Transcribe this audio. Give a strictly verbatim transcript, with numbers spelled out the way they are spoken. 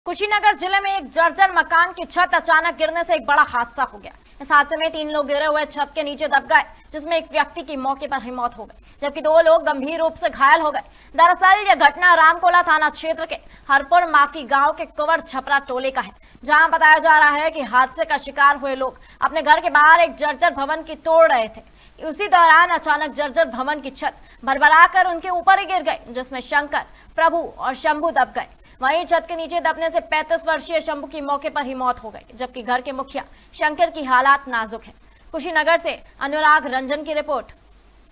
कुशीनगर जिले में एक जर्जर मकान की छत अचानक गिरने से एक बड़ा हादसा हो गया। इस हादसे में तीन लोग गिरे हुए छत के नीचे दब गए, जिसमें एक व्यक्ति की मौके पर ही मौत हो गई, जबकि दो लोग गंभीर रूप से घायल हो गए। दरअसल यह घटना रामकोला थाना क्षेत्र के हरपुर माफी गांव के कुंवर छपरा टोले का है, जहां बताया जा रहा है कि हादसे का शिकार हुए लोग अपने घर के बाहर एक जर्जर भवन की तोड़ रहे थे। उसी दौरान अचानक जर्जर भवन की छत भरभराकर उनके ऊपर ही गिर गई, जिसमें शंकर, प्रभु और शंभू दब गए। वहीं छत के नीचे दबने से पैंतीस वर्षीय शंभू की मौके पर ही मौत हो गई, जबकि घर के मुखिया शंकर की हालात नाजुक है। कुशीनगर से अनुराग रंजन की रिपोर्ट।